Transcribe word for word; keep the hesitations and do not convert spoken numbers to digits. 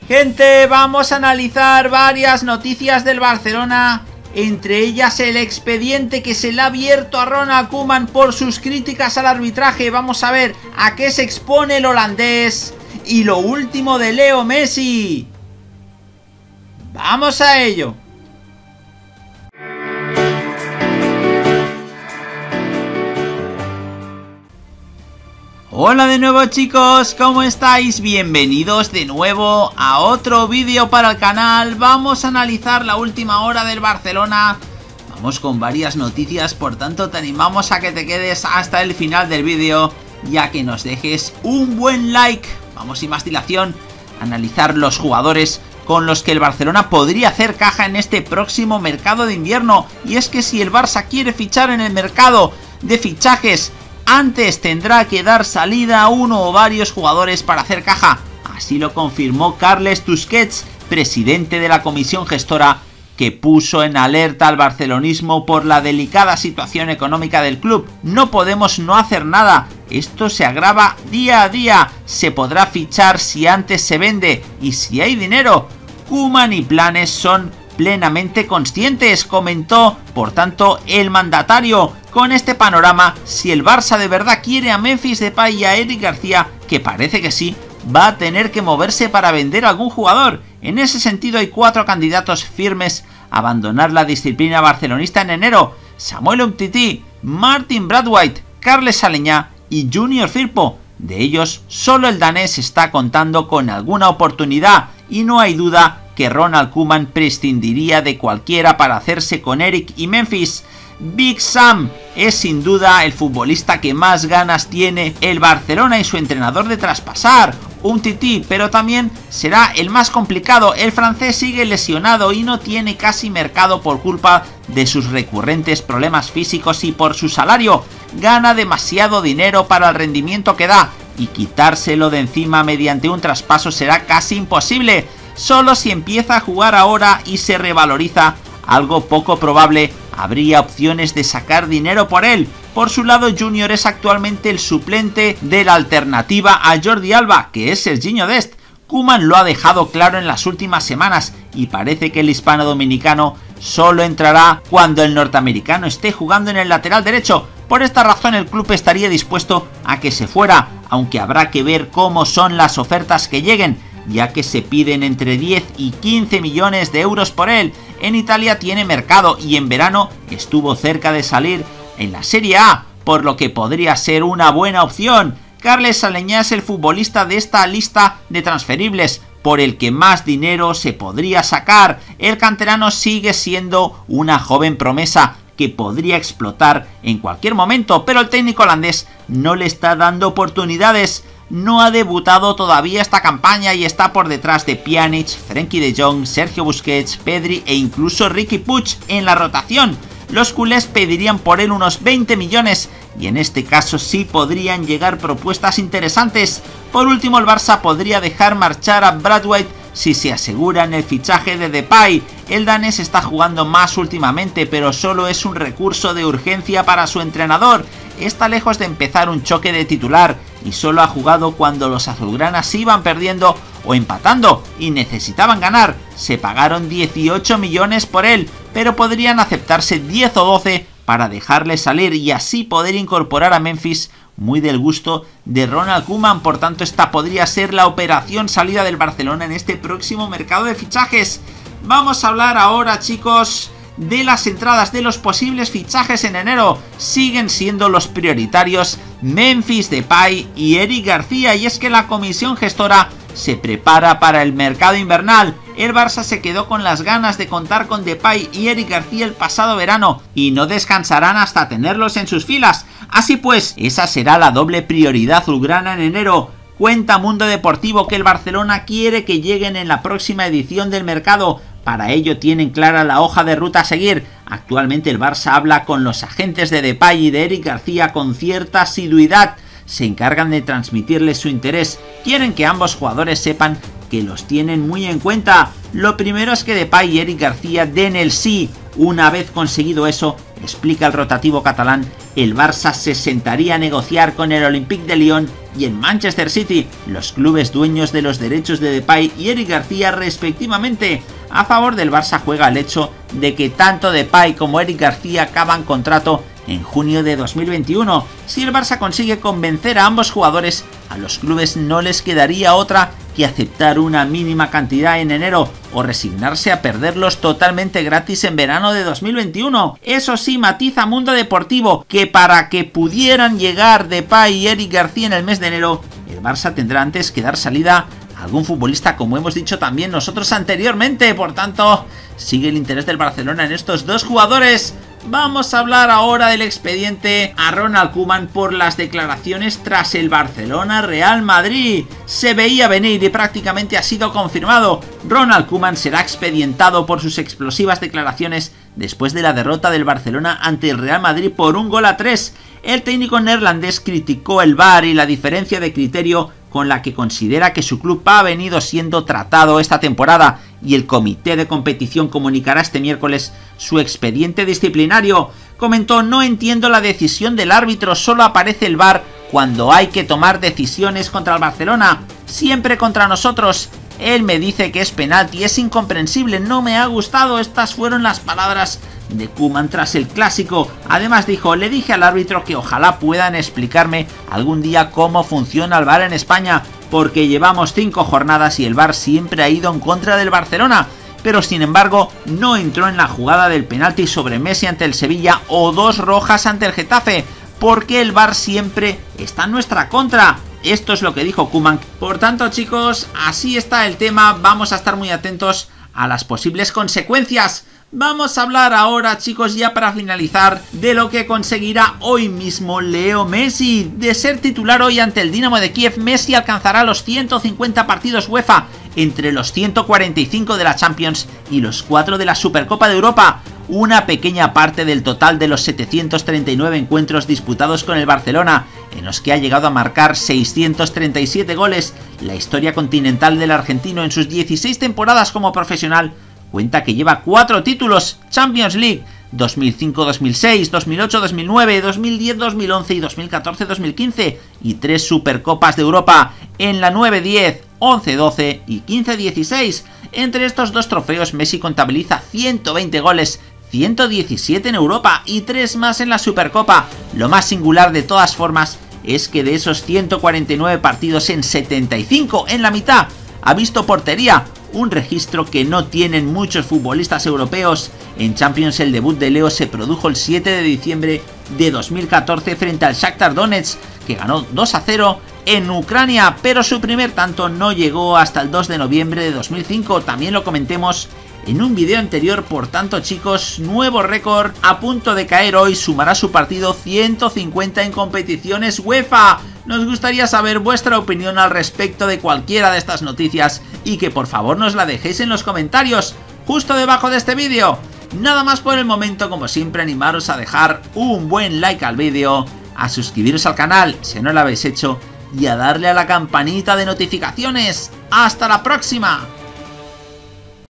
Gente, vamos a analizar varias noticias del Barcelona, entre ellas el expediente que se le ha abierto a Ronald Koeman por sus críticas al arbitraje. Vamos a ver a qué se expone el holandés y lo último de Leo Messi. ¡Vamos a ello! Hola de nuevo chicos, ¿cómo estáis? Bienvenidos de nuevo a otro vídeo para el canal. Vamos a analizar la última hora del Barcelona. Vamos con varias noticias, por tanto te animamos a que te quedes hasta el final del vídeo y a que nos dejes un buen like. Vamos sin más dilación a analizar los jugadores con los que el Barcelona podría hacer caja en este próximo mercado de invierno. Y es que si el Barça quiere fichar en el mercado de fichajes, antes tendrá que dar salida a uno o varios jugadores para hacer caja. Así lo confirmó Carles Tusquets, presidente de la comisión gestora, que puso en alerta al barcelonismo por la delicada situación económica del club. No podemos no hacer nada, esto se agrava día a día, se podrá fichar si antes se vende y si hay dinero. Koeman y planes son plenamente conscientes, comentó por tanto el mandatario. Con este panorama, si el Barça de verdad quiere a Memphis Depay y a Eric García, que parece que sí, va a tener que moverse para vender a algún jugador. En ese sentido hay cuatro candidatos firmes a abandonar la disciplina barcelonista en enero: Samuel Umtiti, Martin Braithwaite, Carles Aleñá y Junior Firpo. De ellos, solo el danés está contando con alguna oportunidad y no hay duda que Ronald Koeman prescindiría de cualquiera para hacerse con Eric y Memphis. Big Sam es sin duda el futbolista que más ganas tiene el Barcelona y su entrenador de traspasar. Umtiti, pero también será el más complicado. El francés sigue lesionado y no tiene casi mercado por culpa de sus recurrentes problemas físicos y por su salario. Gana demasiado dinero para el rendimiento que da y quitárselo de encima mediante un traspaso será casi imposible. Solo si empieza a jugar ahora y se revaloriza, algo poco probable, habría opciones de sacar dinero por él. Por su lado, Junior es actualmente el suplente de la alternativa a Jordi Alba, que es Serginho Dest. Koeman lo ha dejado claro en las últimas semanas y parece que el hispano dominicano solo entrará cuando el norteamericano esté jugando en el lateral derecho. Por esta razón el club estaría dispuesto a que se fuera, aunque habrá que ver cómo son las ofertas que lleguen, ya que se piden entre diez y quince millones de euros por él. En Italia tiene mercado y en verano estuvo cerca de salir en la Serie A, por lo que podría ser una buena opción. Carles Aleñá es el futbolista de esta lista de transferibles por el que más dinero se podría sacar. El canterano sigue siendo una joven promesa que podría explotar en cualquier momento, pero el técnico holandés no le está dando oportunidades. No ha debutado todavía esta campaña y está por detrás de Pjanic, Frenkie de Jong, Sergio Busquets, Pedri e incluso Riqui Puig en la rotación. Los culés pedirían por él unos veinte millones y en este caso sí podrían llegar propuestas interesantes. Por último, el Barça podría dejar marchar a Braithwaite si se aseguran el fichaje de Depay. El danés está jugando más últimamente, pero solo es un recurso de urgencia para su entrenador. Está lejos de empezar un choque de titular y solo ha jugado cuando los azulgranas iban perdiendo o empatando y necesitaban ganar. Se pagaron dieciocho millones por él, pero podrían aceptarse diez o doce para dejarle salir y así poder incorporar a Memphis, muy del gusto de Ronald Koeman. Por tanto, esta podría ser la operación salida del Barcelona en este próximo mercado de fichajes. Vamos a hablar ahora, chicos, de las entradas, de los posibles fichajes en enero. Siguen siendo los prioritarios Memphis Depay y Eric García, y es que la comisión gestora se prepara para el mercado invernal. El Barça se quedó con las ganas de contar con Depay y Eric García el pasado verano y no descansarán hasta tenerlos en sus filas. Así pues, esa será la doble prioridad azulgrana en enero. Cuenta Mundo Deportivo que el Barcelona quiere que lleguen en la próxima edición del mercado. Para ello tienen clara la hoja de ruta a seguir. Actualmente el Barça habla con los agentes de Depay y de Eric García con cierta asiduidad. Se encargan de transmitirles su interés. Quieren que ambos jugadores sepan que los tienen muy en cuenta. Lo primero es que Depay y Eric García den el sí. Una vez conseguido eso, explica el rotativo catalán, el Barça se sentaría a negociar con el Olympique de Lyon y en Manchester City, los clubes dueños de los derechos de Depay y Eric García respectivamente. A favor del Barça juega el hecho de que tanto Depay como Eric García acaban contrato en junio de dos mil veintiuno. Si el Barça consigue convencer a ambos jugadores, a los clubes no les quedaría otra que aceptar una mínima cantidad en enero o resignarse a perderlos totalmente gratis en verano de dos mil veintiuno. Eso sí, matiza Mundo Deportivo que para que pudieran llegar Depay y Eric García en el mes de enero, el Barça tendrá antes que dar salida a algún futbolista, como hemos dicho también nosotros anteriormente. Por tanto, sigue el interés del Barcelona en estos dos jugadores. Vamos a hablar ahora del expediente a Ronald Koeman por las declaraciones tras el Barcelona-Real Madrid. Se veía venir y prácticamente ha sido confirmado. Ronald Koeman será expedientado por sus explosivas declaraciones después de la derrota del Barcelona ante el Real Madrid por un gol a tres. El técnico neerlandés criticó el V A R y la diferencia de criterio con la que considera que su club ha venido siendo tratado esta temporada, y el comité de competición comunicará este miércoles su expediente disciplinario. Comentó: no entiendo la decisión del árbitro, solo aparece el V A R cuando hay que tomar decisiones contra el Barcelona, siempre contra nosotros. Él me dice que es penalti, es incomprensible, no me ha gustado. Estas fueron las palabras de Koeman tras el clásico. Además dijo: le dije al árbitro que ojalá puedan explicarme algún día cómo funciona el V A R en España, porque llevamos cinco jornadas y el V A R siempre ha ido en contra del Barcelona, pero sin embargo no entró en la jugada del penalti sobre Messi ante el Sevilla o dos rojas ante el Getafe, porque el V A R siempre está en nuestra contra. Esto es lo que dijo Koeman. Por tanto, chicos, así está el tema. Vamos a estar muy atentos a las posibles consecuencias. Vamos a hablar ahora, chicos, ya para finalizar, de lo que conseguirá hoy mismo Leo Messi. De ser titular hoy ante el Dinamo de Kiev, Messi alcanzará los ciento cincuenta partidos UEFA, entre los ciento cuarenta y cinco de la Champions y los cuatro de la Supercopa de Europa. Una pequeña parte del total de los setecientos treinta y nueve encuentros disputados con el Barcelona, en los que ha llegado a marcar seiscientos treinta y siete goles. La historia continental del argentino en sus dieciséis temporadas como profesional cuenta que lleva cuatro títulos: Champions League dos mil cinco dos mil seis, dos mil ocho dos mil nueve, dos mil diez dos mil once y dos mil catorce dos mil quince, y tres Supercopas de Europa en la nueve diez, once doce y quince dieciséis. Entre estos dos trofeos, Messi contabiliza ciento veinte goles, ciento diecisiete en Europa y tres más en la Supercopa. Lo más singular de todas formas es que de esos ciento cuarenta y nueve partidos, en setenta y cinco, en la mitad, ha visto portería, un registro que no tienen muchos futbolistas europeos. En Champions el debut de Leo se produjo el siete de diciembre de dos mil catorce frente al Shakhtar Donetsk, que ganó dos a cero en Ucrania, pero su primer tanto no llegó hasta el dos de noviembre de dos mil cinco, también lo comentemos en un video anterior. Por tanto, chicos, nuevo récord a punto de caer hoy, sumará su partido ciento cincuenta en competiciones UEFA. Nos gustaría saber vuestra opinión al respecto de cualquiera de estas noticias y que por favor nos la dejéis en los comentarios justo debajo de este vídeo. Nada más por el momento, como siempre, animaros a dejar un buen like al vídeo, a suscribiros al canal si no lo habéis hecho y a darle a la campanita de notificaciones. ¡Hasta la próxima!